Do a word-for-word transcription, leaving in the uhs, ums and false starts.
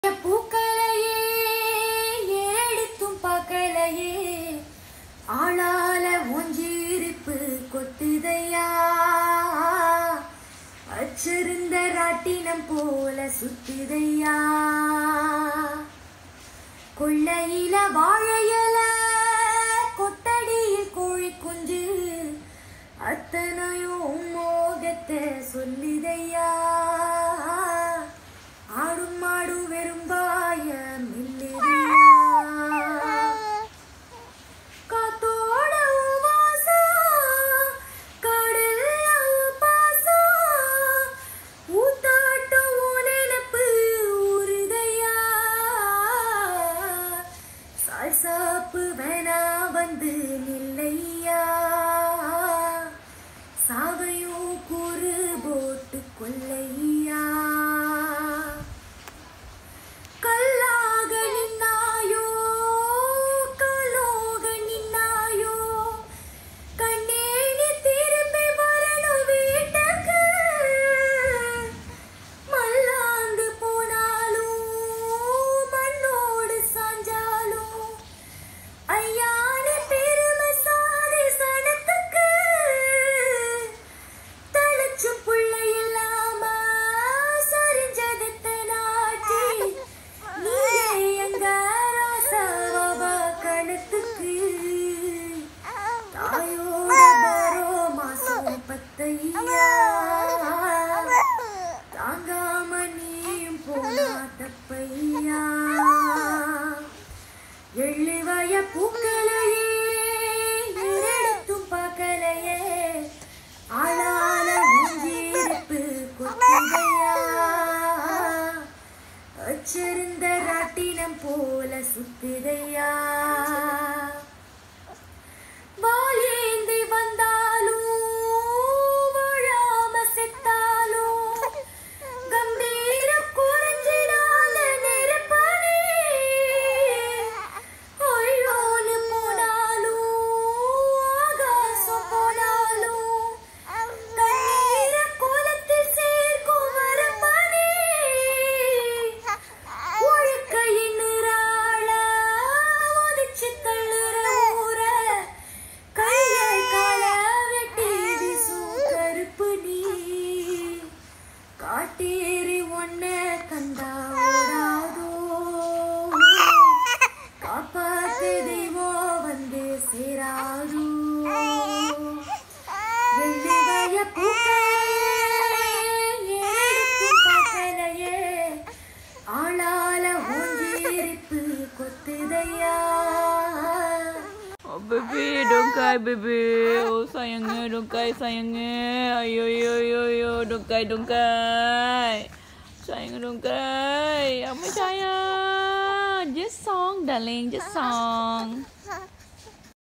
பூக்களையே எடுத்தும் பார்க்கலையே ஆளால ஒஞ்சிருப்பு கொத்துதையா அச்சிருந்த ராட்டினம் போல சுத்துதையா கொள்ளையில வாழையல கொட்டடியில் கோழி குஞ்சு அத்தனையும் மோகத்தை சொல்லுதையா ஆடும் மாடும் வெறும்பாய மில்லுதையா காத்தோட வாசம் கடல்ல பாசம் ஊத்தாட்டம் நினப்பு ஊறுதையா சாய்சாப்பு வேணா வந்து நில்லையா சாவையும் கூறு போட்டு கொல்லையா கல்லாக நின்னாயோ கலோக நின்னாயோ கண்ணேணி திரும்பி வரணும் வீட்டுக்கு மல்லாந்து போனாலும் மண்ணோடு சாஞ்சாலும் ஐயான பெருமை சாதி சனத்துக்கு தளச்சு புள்ளை இல்லாம சரிஞ்சதத்த நாட்டி நீயே எங்க ராசாவ கணத்துக்கு தாயோட பரோ மாசம் பத்தையா தாங்காம நீயும் போனா தப்பையா எள்ளுவய பூக்களையே எடுத்தும் பார்க்கலையே ஆளால மூஞ்சிருப்பு கொத்துதையா அச்சிருந்த ராட்டினம் போல சுத்துதையா வாழேந்தி வந்தாலும் வாழாம செத்தாலும் கம்பீர குறைஞ்சிடாத நெருப்பனே ஒய்யோன்னு போனாலும் ஆகாசம் போனாலும் தண்ணீர கோலத்தில் சேர்க்கும் வரப்பனே ஒழுக்கையின் நிறாள ஒதிச்சு தள்ளுற ஊர கைய கால வெட்டி வீசும் கருப்பு நீ காட்டேறி ஒன்ன கண்டா ஓடாதோ காப்பாத்து தெய்வம் வந்து சேராதோ வெள்ளிவய பூக்களையே எடுத்தும் பார்க்கலையே ஆளால ஒஞ்சிருப்பு கொத்துதையா. Oh baby, don't cry baby. Oh sayangnya, don't cry sayangnya. Ayo ayo ayo ayo, don't cry don't cry. Sayang don't cry. Apa sayang? Just song darling, just song.